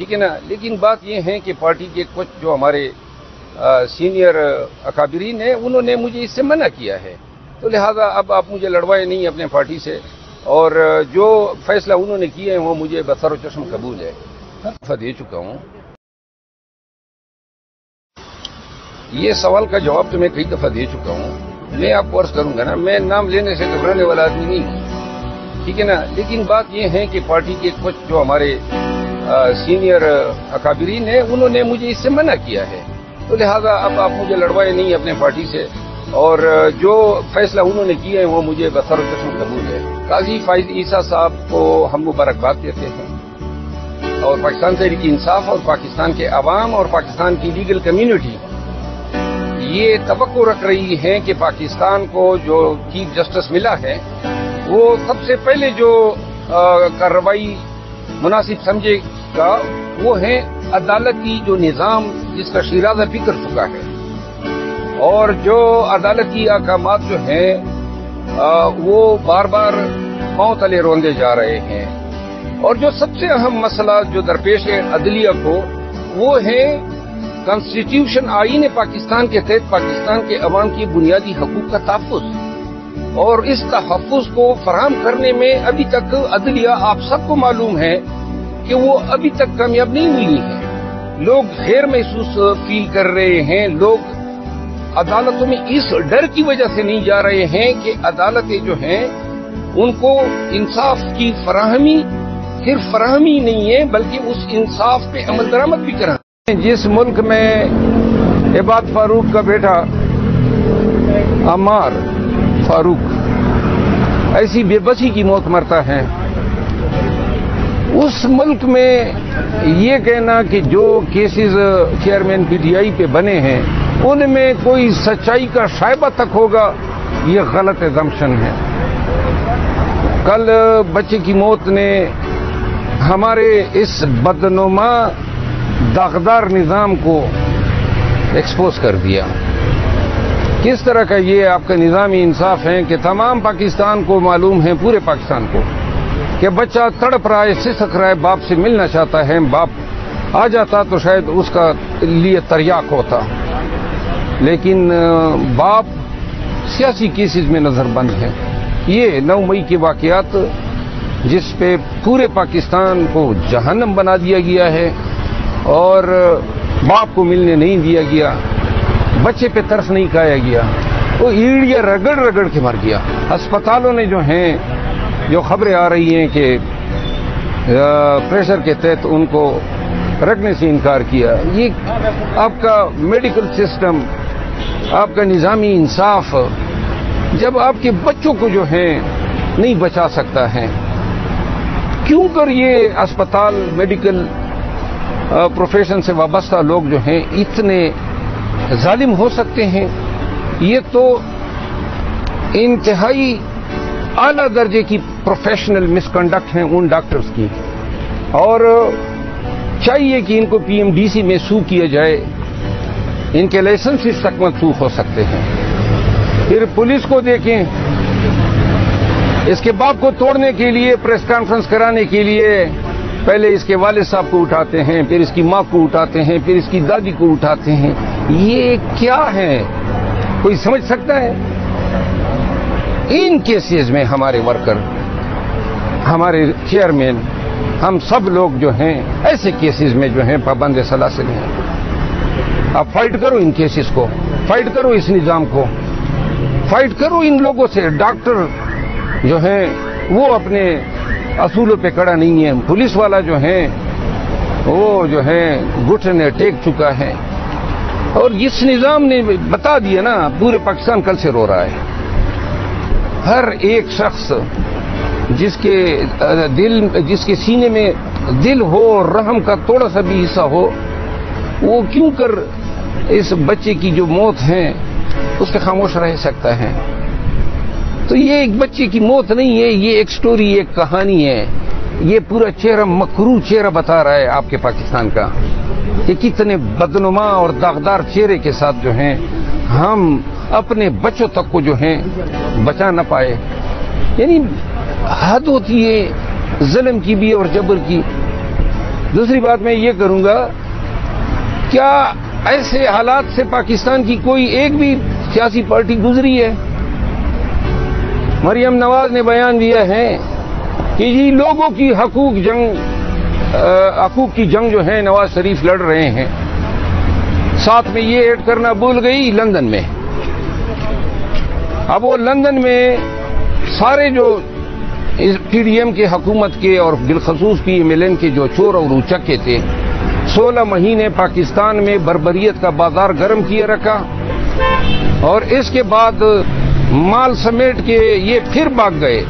ٹھیک ہے نا. لیکن بات یہ ہے کہ پارٹی کے کچھ جو ہمارے سینئر اکابرین ہیں انہوں نے مجھے اس سے منع کیا ہے، تو لہذا اب آپ مجھے لڑوائے نہیں اپنے پارٹی سے، اور جو فیصلہ انہوں نے کیے ہیں وہ مجھے بسر و چشم قبول ہے. دفعہ دے چکا ہوں. یہ سوال کا جواب تو میں کئی دفعہ دے چکا ہوں. میں آپ کو عرض کروں گا نا، میں نام لینے سے گھبرانے والا آدمی نہیں ہوں، ٹھیک ہے نا. لیکن بات یہ ہے کہ پارٹی کے کچھ جو ہمارے سینئر اکابرین ہیں انہوں نے مجھے اس سے منع کیا ہے، تو لہذا اب آپ مجھے لڑوائے نہیں اپنے پارٹی سے، اور جو فیصلہ انہوں نے کیے ہیں وہ مجھے بسر و چشم قبول ہے. قاضی فائز عیسیٰ صاحب کو ہم مبارکباد دیتے ہیں، اور پاکستان تحریک انصاف اور پاکستان کے عوام اور پاکستان کی لیگل کمیونٹی یہ توقع رکھ رہی ہے کہ پاکستان کو جو چیف جسٹس ملا ہے وہ سب سے پہلے جو کارروائی مناسب سمجھے گا وہ ہے عدالتی جو نظام جس کا شیرازہ بھی کر چکا ہے، اور جو عدالتی احکامات جو ہیں وہ بار بار پاؤں تلے روندے جا رہے ہیں. اور جو سب سے اہم مسئلہ جو درپیش ہے عدلیہ کو وہ ہے کانسٹیٹیوشن آئین پاکستان کے تحت پاکستان کے عوام کی بنیادی حقوق کا تحفظ، اور اس تحفظ کو فراہم کرنے میں ابھی تک عدلیہ آپ سب کو معلوم ہے کہ وہ ابھی تک کامیاب نہیں ہوئی ہے. لوگ غیر محسوس فیل کر رہے ہیں، لوگ عدالتوں میں اس ڈر کی وجہ سے نہیں جا رہے ہیں کہ عدالتیں جو ہیں ان کو انصاف کی فراہمی صرف فراہمی نہیں ہے بلکہ اس انصاف پہ عمل درآمد بھی کرا. جس ملک میں عباد فاروق کا بیٹا عمار فاروق ایسی بے بسی کی موت مرتا ہے، اس ملک میں یہ کہنا کہ جو cases chairman P T I پہ بنے ہیں ان میں کوئی سچائی کا شائبہ تک ہوگا، یہ غلط ایزمپشن ہے. کل بچے کی موت نے ہمارے اس بدنما داغدار نظام کو ایکسپوز کر دیا. کس طرح کا یہ آپ کا نظامی انصاف ہے کہ تمام پاکستان کو معلوم ہے، پورے پاکستان کو، کہ بچہ تڑپ رہا ہے، سسک رہا ہے، باپ سے ملنا چاہتا ہے. باپ آ جاتا تو شاید اس کا لیے تریاق ہوتا، لیکن باپ سیاسی کیسز میں نظر بند ہے. یہ 9 مئی کے واقعات جس پہ پورے پاکستان کو جہنم بنا دیا گیا ہے اور باپ کو ملنے نہیں دیا گیا، بچے پہ ترس نہیں کھایا گیا، وہ ایڑیاں رگڑ رگڑ کے مر گیا. ہسپتالوں نے جو ہیں جو خبریں آ رہی ہیں کہ پریشر کے تحت ان کو رکھنے سے انکار کیا. یہ آپ کا میڈیکل سسٹم، آپ کا نظامی انصاف جب آپ کے بچوں کو جو ہے نہیں بچا سکتا ہے، کیوں کر یہ اسپتال میڈیکل پروفیشن سے وابستہ لوگ جو ہیں اتنے ظالم ہو سکتے ہیں؟ یہ تو انتہائی اعلیٰ درجے کی پروفیشنل مس کنڈکٹ ہیں ان ڈاکٹرز کی، اور چاہیے کہ ان کو پی ایم ڈی سی میں سو کیا جائے. ان کے لائسنس تک منسوخ ہو سکتے ہیں. پھر پولیس کو دیکھیں، اس کے باپ کو توڑنے کے لیے پریس کانفرنس کرانے کے لیے پہلے اس کے والد صاحب کو اٹھاتے ہیں، پھر اس کی ماں کو اٹھاتے ہیں، پھر اس کی دادی کو اٹھاتے ہیں. یہ کیا ہے؟ کوئی سمجھ سکتا ہے؟ ان کیسز میں ہمارے ورکر، ہمارے چیئرمین، ہم سب لوگ جو ہیں ایسے کیسز میں جو ہیں پابند سلاسل ہیں. آپ فائٹ کرو ان کیسز کو، فائٹ کرو اس نظام کو، فائٹ کرو ان لوگوں سے. ڈاکٹر جو ہیں وہ اپنے اصولوں پہ کڑا نہیں ہے. پولیس والا جو ہیں وہ جو ہے گھٹنے ٹیک چکا ہے، اور اس نظام نے بتا دیا نا پورے پاکستان کل سے رو رہا ہے. ہر ایک شخص جس کے سینے میں دل ہو، رحم کا تھوڑا سا بھی حصہ ہو، وہ کیوں کر اس بچے کی جو موت ہے اس پہ خاموش رہ سکتا ہے؟ تو یہ ایک بچے کی موت نہیں ہے، یہ ایک سٹوری، ایک کہانی ہے. یہ پورا چہرہ، مکروہ چہرہ بتا رہا ہے آپ کے پاکستان کا کہ کتنے بدنما اور داغدار چہرے کے ساتھ جو ہیں ہم اپنے بچوں تک کو جو ہیں بچا نہ پائے. یعنی حد ہوتی ہے ظلم کی بھی اور جبر کی. دوسری بات میں یہ کروں گا، کیا ایسے حالات سے پاکستان کی کوئی ایک بھی سیاسی پارٹی گزری ہے؟ مریم نواز نے بیان دیا ہے کہ جی لوگوں کی حقوق کی جنگ جو ہے نواز شریف لڑ رہے ہیں. ساتھ میں یہ ایڈ کرنا بھول گئی لندن میں. اب وہ لندن میں سارے جو پی ڈی ایم کے حکومت کے اور بالخصوص پی ایم ایل این کے جو چور اور اچکے تھے، 16 مہینے پاکستان میں بربریت کا بازار گرم کیے رکھا، اور اس کے بعد مال سمیٹ کے یہ پھر بھاگ گئے،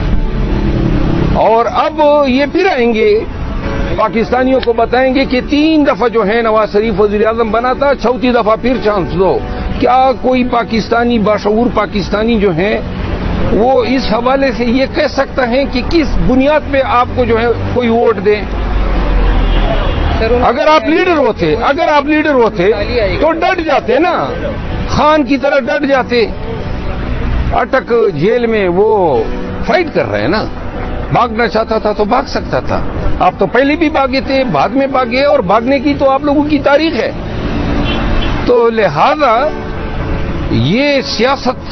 اور اب یہ پھر آئیں گے پاکستانیوں کو بتائیں گے کہ 3 دفعہ جو ہے نواز شریف وزیر اعظم بنا تھا، 34 دفعہ پھر چانس دو. کیا کوئی پاکستانی باشعور پاکستانی جو ہیں وہ اس حوالے سے یہ کہہ سکتا ہے کہ کس بنیاد پہ آپ کو جو ہے کوئی ووٹ دیں؟ اگر آپ لیڈر ہوتے تو ڈٹ جاتے نا، خان کی طرح ڈٹ جاتے. اٹک جیل میں وہ فائٹ کر رہے ہیں نا، بھاگنا چاہتا تھا تو بھاگ سکتا تھا. آپ تو پہلے بھی بھاگے تھے، بعد میں بھاگے، اور بھاگنے کی تو آپ لوگوں کی تاریخ ہے. تو لہذا یہ سیاست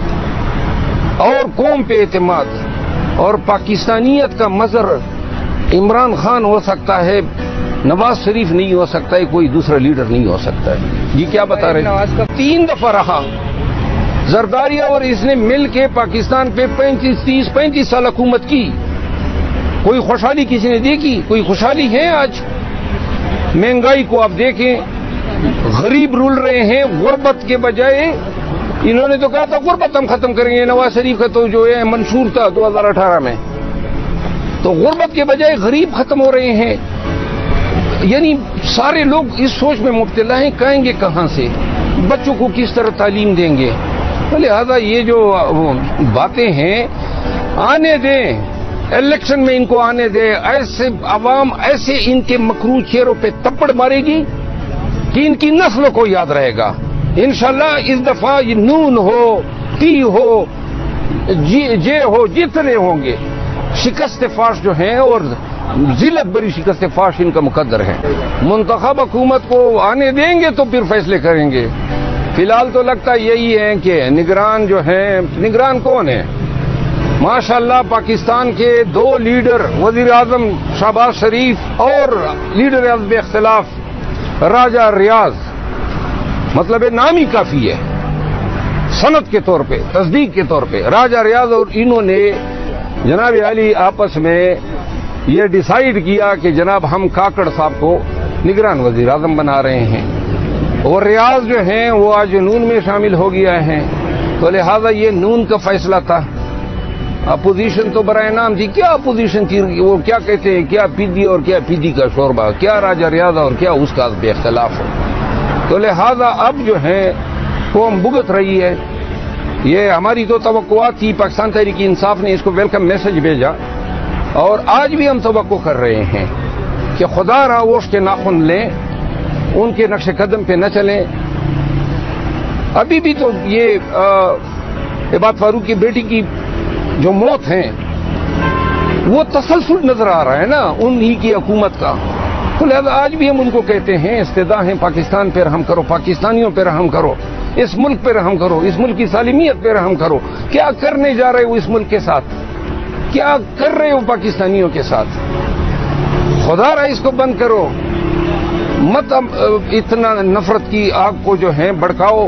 اور قوم پہ اعتماد اور پاکستانیت کا مظہر عمران خان ہو سکتا ہے، نواز شریف نہیں ہو سکتا ہے، کوئی دوسرا لیڈر نہیں ہو سکتا ہے. یہ کیا بتا رہے ہیں؟ 3 دفعہ رہا زرداری، اور اس نے مل کے پاکستان پہ 35 سال حکومت کی. کوئی خوشحالی کسی نے دیکھی؟ کوئی خوشحالی ہے آج؟ مہنگائی کو آپ دیکھیں، غریب رول رہے ہیں. غربت کے بجائے انہوں نے تو کہا تھا غربت ہم ختم کریں گے، نواز شریف کا تو جو ہے منشور تھا 2018 میں. تو غربت کے بجائے غریب ختم ہو رہے ہیں. یعنی سارے لوگ اس سوچ میں مبتلا ہیں کہیں گے کہاں سے، بچوں کو کس طرح تعلیم دیں گے. لہذا یہ جو باتیں ہیں آنے دیں، الیکشن میں ان کو آنے دیں. ایسے عوام ایسے ان کے مکروہ چہروں پہ تپڑ مارے گی کہ ان کی نسلوں کو یاد رہے گا. انشاءاللہ اس دفعہ یہ نون ہو، ٹی ہو، جے ہو، جتنے ہوں گے شکست فاش جو ہیں، اور ذلت بری شکست فاش ان کا مقدر ہے. منتخب حکومت کو آنے دیں گے تو پھر فیصلے کریں گے. فی الحال تو لگتا یہی ہے کہ نگران جو ہیں، نگران کون ہیں؟ ماشاءاللہ پاکستان کے 2 لیڈر، وزیر اعظم شہباز شریف اور لیڈر حزب اختلاف راجہ ریاض، مطلب نام ہی کافی ہے سند کے طور پہ، تصدیق کے طور پہ. راجہ ریاض اور انہوں نے جناب علی آپس میں یہ ڈیسائیڈ کیا کہ جناب ہم کاکڑ صاحب کو نگران وزیر اعظم بنا رہے ہیں، اور ریاض جو ہیں وہ آج نون میں شامل ہو گیا ہے. تو لہذا یہ نون کا فیصلہ تھا. اپوزیشن تو برائے نام تھی. کیا اپوزیشن تھی؟ وہ کیا کہتے ہیں، کیا پیدی اور کیا پیدی کا شوربہ، کیا راجہ ریاض اور کیا اس کا بے اختلاف ہو. تو لہذا اب جو ہے قوم بھگت رہی ہے. یہ ہماری تو توقعات تھی. پاکستان تحریک انصاف نے اس کو ویلکم میسج بھیجا، اور آج بھی ہم توقع کر رہے ہیں کہ خدا را ووش کے ناخن لیں، ان کے نقش قدم پہ نہ چلیں. ابھی بھی تو یہ عباد فاروق کی بیٹی کی جو موت ہے وہ تسلسل نظر آ رہا ہے نا انہی کی حکومت کا. تو لہذا آج بھی ہم ان کو کہتے ہیں استدعا ہے پاکستان پہ رحم کرو، پاکستانیوں پہ رحم کرو، اس ملک پہ رحم کرو، اس ملک کی سالمیت پہ رحم کرو. کیا کرنے جا رہے ہو اس ملک کے ساتھ؟ کیا کر رہے ہو پاکستانیوں کے ساتھ؟ خدا را اس کو بند کرو. مت اتنا نفرت کی آگ کو جو ہے بھڑکاؤ.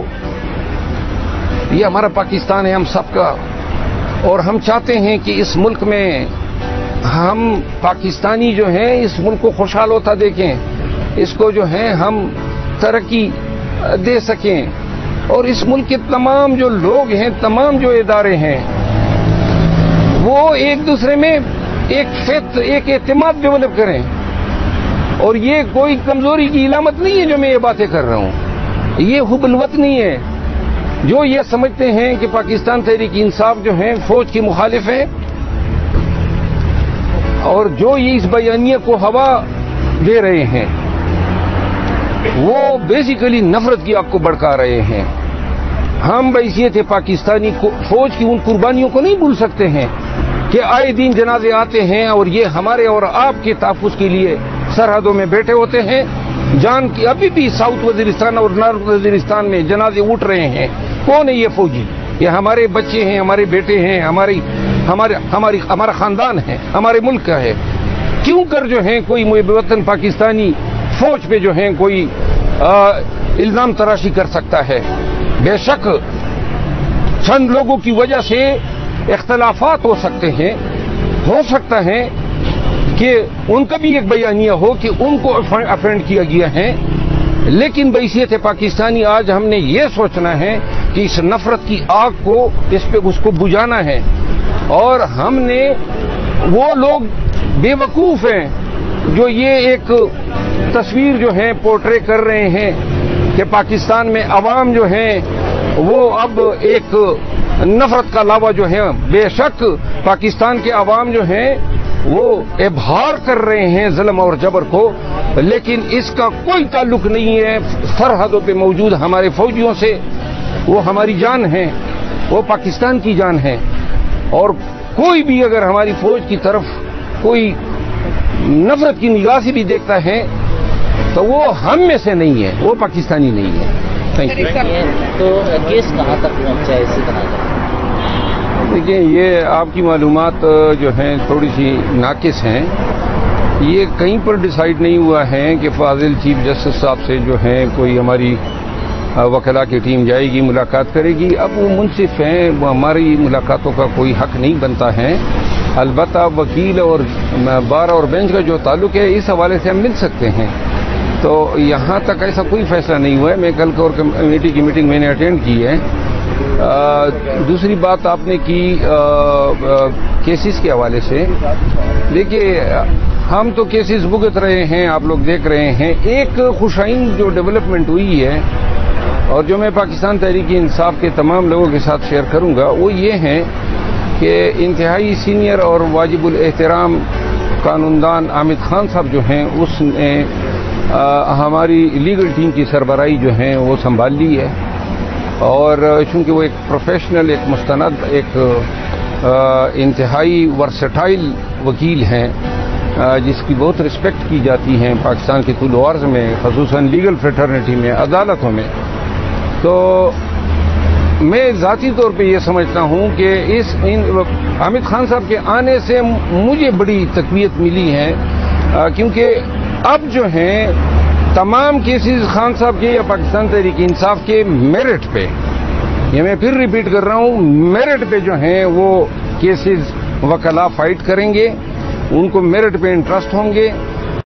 یہ ہمارا پاکستان ہے ہم سب کا، اور ہم چاہتے ہیں کہ اس ملک میں ہم پاکستانی جو ہیں اس ملک کو خوشحال ہوتا دیکھیں، اس کو جو ہے ہم ترقی دے سکیں، اور اس ملک کے تمام جو لوگ ہیں، تمام جو ادارے ہیں، وہ ایک دوسرے میں ایک اعتماد ڈیولپ کریں. اور یہ کوئی کمزوری کی علامت نہیں ہے جو میں یہ باتیں کر رہا ہوں. یہ حب الوطنی ہے. جو یہ سمجھتے ہیں کہ پاکستان تحریک انصاف جو ہے فوج کی مخالف ہے، اور جو یہ اس بیانیے کو ہوا دے رہے ہیں، وہ بیسیکلی نفرت کی آگ کو بھڑکا رہے ہیں. ہم بحیثیت پاکستانی فوج کی ان قربانیوں کو نہیں بھول سکتے ہیں کہ آئے دن جنازے آتے ہیں، اور یہ ہمارے اور آپ کے تحفظ کے لیے सरहदों में बैठे होते हैं। जान की अभी भी साउथ वजीरिस्तान और नॉर्थ वजीरिस्तान में जनाजे उठ रहे हैं। कौन है ये फौजी? ये हमारे बच्चे हैं, हमारे बेटे हैं, हमारा खानदान है, हमारे मुल्क का है। क्यों कर जो है कोई मुवत्तन पाकिस्तानी फौज पे जो है कोई इल्जाम तराशी कर सकता है? बेशक चंद लोगों की वजह से इख्तलाफात हो सकते हैं, हो सकता है कि उनका भी एक बयानिया हो कि उनको अफेंड किया गया है, लेकिन बहैसियत पाकिस्तानी आज हमने ये सोचना है कि इस नफरत की आग को इस पे उसको बुझाना है। और हमने वो लोग बेवकूफ हैं जो ये एक तस्वीर जो है पोर्ट्रे कर रहे हैं कि पाकिस्तान में अवाम जो है वो अब एक नफरत का लावा जो है, बेशक पाकिस्तान के अवाम जो है वो इजहार कर रहे हैं जुल्म और जबर को, लेकिन इसका कोई ताल्लुक नहीं है सरहदों पे मौजूद हमारे फौजियों से। वो हमारी जान है, वो पाकिस्तान की जान है। और कोई भी अगर हमारी फौज की तरफ कोई नफरत की निगाह से भी देखता है तो वो हम में से नहीं है, वो पाकिस्तानी नहीं है। Thank you. तो केस कहाँ तक पहुँचा है इसी तरह का? देखिए, ये आपकी मालूमात जो हैं थोड़ी सी नाकिस हैं। ये कहीं पर डिसाइड नहीं हुआ है कि फाजिल चीफ जस्टिस साहब से जो है कोई हमारी वकला की टीम जाएगी, मुलाकात करेगी। अब वो मुंसिफ हैं, वो हमारी मुलाकातों का कोई हक नहीं बनता है। अलबत्ता वकील और बार और बेंच का जो ताल्लुक है, इस हवाले से हम मिल सकते हैं। तो यहाँ तक ऐसा कोई फैसला नहीं हुआ है। मैं कल कोर कमेटी की मीटिंग मैंने अटेंड की है। दूसरी बात आपने की केसेस के हवाले से, देखिए हम तो केसेस भुगत रहे हैं, आप लोग देख रहे हैं। एक खुशाइन जो डेवलपमेंट हुई है और जो मैं पाकिस्तान तहरीक इंसाफ के तमाम लोगों के साथ शेयर करूंगा, वो ये है कि इंतहाई सीनियर और वाजिबुल एहतराम कानूनदान आमिद खान साहब जो हैं, उसने हमारी लीगल टीम की सरबराही जो है वो संभाल ली है। और चूंकि वो एक प्रोफेशनल, एक मुस्तनद, एक इंतहाई वर्सेटाइल वकील हैं जिसकी बहुत रिस्पेक्ट की जाती है पाकिस्तान के तुल अर्ज़ में, ख़ुसूसन लीगल फ्रेटर्निटी में, अदालतों में, तो मैं ज़ाती तौर पे ये समझता हूँ कि हामिद खान साहब के आने से मुझे बड़ी तक़वियत मिली है, क्योंकि अब जो हैं तमाम केसेस खान साहब के या पाकिस्तान तहरीक इंसाफ के मेरिट पे, ये मैं फिर रिपीट कर रहा हूँ, मेरिट पे जो हैं वो केसेस वकला फाइट करेंगे, उनको मेरिट पे इंटरेस्ट होंगे।